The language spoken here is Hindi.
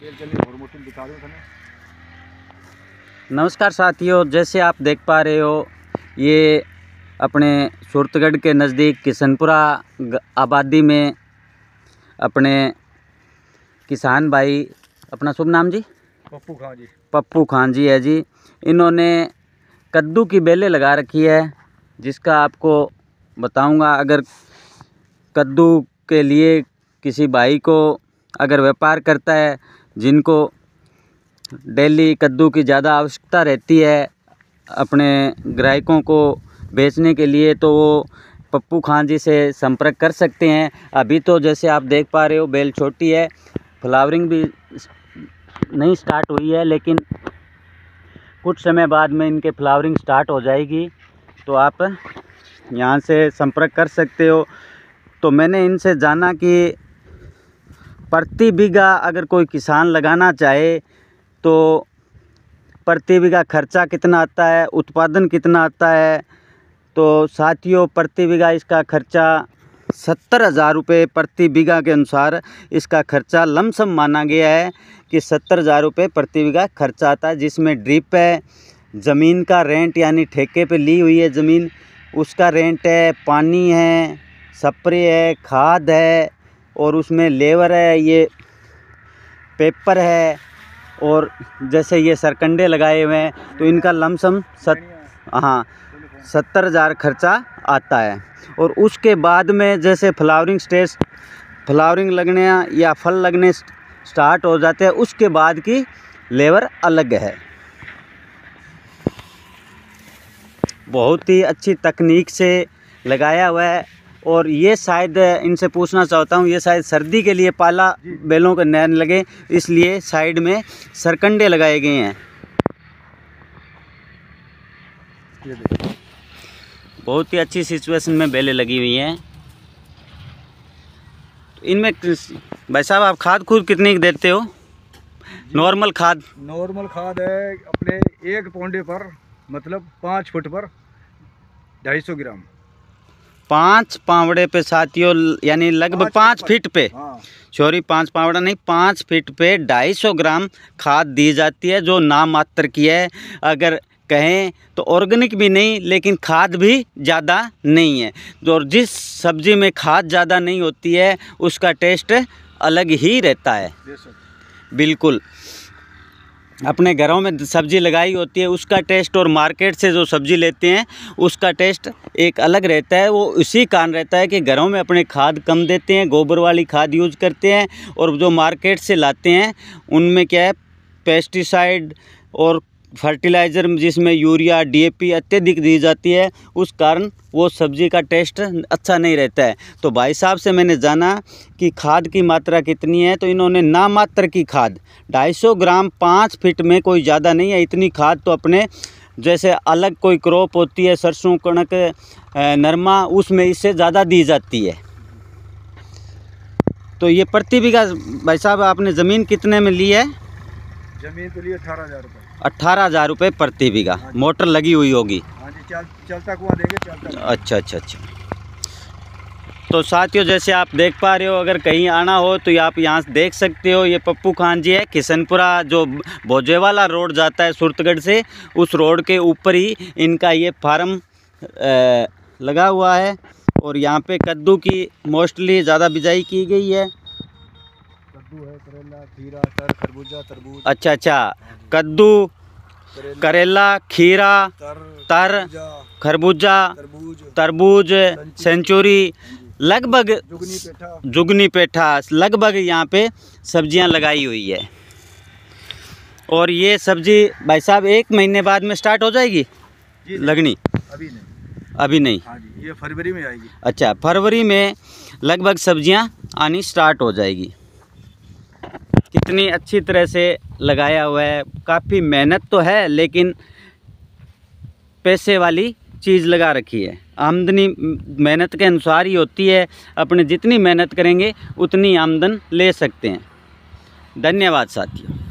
नमस्कार साथियों, जैसे आप देख पा रहे हो ये अपने सूरतगढ़ के नज़दीक किशनपुरा आबादी में अपने किसान भाई, अपना शुभ नाम जी? पप्पू खान जी है जी। इन्होंने कद्दू की बेलें लगा रखी है, जिसका आपको बताऊंगा। अगर कद्दू के लिए किसी भाई को अगर व्यापार करता है, जिनको डेली कद्दू की ज़्यादा आवश्यकता रहती है अपने ग्राहकों को बेचने के लिए, तो वो पप्पू खान जी से संपर्क कर सकते हैं। अभी तो जैसे आप देख पा रहे हो बेल छोटी है, फ्लावरिंग भी नहीं स्टार्ट हुई है, लेकिन कुछ समय बाद में इनके फ्लावरिंग स्टार्ट हो जाएगी, तो आप यहाँ से संपर्क कर सकते हो। तो मैंने इनसे जाना कि प्रति बीघा अगर कोई किसान लगाना चाहे तो प्रति बीघा खर्चा कितना आता है, उत्पादन कितना आता है। तो साथियों, प्रति बीघा इसका खर्चा 70,000 रुपये प्रति बीघा के अनुसार इसका खर्चा लमसम माना गया है कि 70,000 रुपये प्रति बीघा खर्चा आता है, जिसमें ड्रिप है, ज़मीन का रेंट यानी ठेके पे ली हुई है ज़मीन, उसका रेंट है, पानी है, स्प्रे है, खाद है, और उसमें लेबर है, ये पेपर है, और जैसे ये सरकंडे लगाए हुए हैं, तो इनका लमसम 70,000 खर्चा आता है। और उसके बाद में जैसे फ्लावरिंग लगने या फल लगने स्टार्ट हो जाते हैं, उसके बाद की लेबर अलग है। बहुत ही अच्छी तकनीक से लगाया हुआ है। और ये शायद इनसे पूछना चाहता हूँ, ये शायद सर्दी के लिए पाला बेलों के नैन लगे, इसलिए साइड में सरकंडे लगाए गए हैं। बहुत ही अच्छी सिचुएशन में बेलें लगी हुई हैं। तो इनमें भाई साहब आप खाद खुद कितनी देते हो? नॉर्मल खाद है अपने 1 पौंडे पर, मतलब 5 फुट पर 250 ग्राम। 5 पावड़े पे साथियों, यानी लगभग 5 फीट पे, सॉरी 5 पावड़ा नहीं, 5 फीट पे 250 ग्राम खाद दी जाती है, जो नाम मात्र की है। अगर कहें तो ऑर्गेनिक भी नहीं, लेकिन खाद भी ज़्यादा नहीं है। और जिस सब्ज़ी में खाद ज़्यादा नहीं होती है उसका टेस्ट अलग ही रहता है। बिल्कुल, अपने घरों में सब्ज़ी लगाई होती है उसका टेस्ट और मार्केट से जो सब्ज़ी लेते हैं उसका टेस्ट एक अलग रहता है। वो इसी कारण रहता है कि घरों में अपने खाद कम देते हैं, गोबर वाली खाद यूज करते हैं, और जो मार्केट से लाते हैं उनमें क्या है, पेस्टिसाइड और फर्टिलाइज़र जिसमें यूरिया, DAP अत्यधिक दी जाती है, उस कारण वो सब्ज़ी का टेस्ट अच्छा नहीं रहता है। तो भाई साहब से मैंने जाना कि खाद की मात्रा कितनी है, तो इन्होंने नाम मात्र की खाद 250 ग्राम 5 फीट में, कोई ज़्यादा नहीं है। इतनी खाद तो अपने जैसे अलग कोई क्रॉप होती है, सरसों, कणक, नरमा, उसमें इससे ज़्यादा दी जाती है। तो ये प्रति बीघा भाई साहब आपने ज़मीन कितने में ली है? जमीन तो लिए 18,000 रुपये। 18,000 रुपये प्रति बीघा। मोटर लगी हुई होगी? हाँ जी, चलता कुआं देंगे, चलता। अच्छा। तो साथियों, जैसे आप देख पा रहे हो, अगर कहीं आना हो तो आप यहाँ से देख सकते हो। ये पप्पू खान जी है, किशनपुरा जो भोजेवाला रोड जाता है सूरतगढ़ से, उस रोड के ऊपर ही इनका ये फार्म लगा हुआ है। और यहाँ पे कद्दू की मोस्टली ज़्यादा बिजाई की गई है। कद्दू है, करेला, खीरा, तर, खरबूजा, तरबूज। अच्छा, कद्दू, करेला, खीरा, तर, खरबूजा, तरबूज, सेंचुरी, लगभग जुगनी पेठा, लगभग यहाँ पे सब्जियाँ लगाई हुई है। और ये सब्जी भाई साहब 1 महीने बाद में स्टार्ट हो जाएगी लगनी? अभी नहीं। हाँ जी, ये फरवरी में आएगी। अच्छा, फरवरी में लगभग सब्जियाँ आनी स्टार्ट हो जाएगी। कितनी अच्छी तरह से लगाया हुआ है। काफ़ी मेहनत तो है, लेकिन पैसे वाली चीज़ लगा रखी है। आमदनी मेहनत के अनुसार ही होती है। अपने जितनी मेहनत करेंगे उतनी आमदन ले सकते हैं। धन्यवाद साथियों।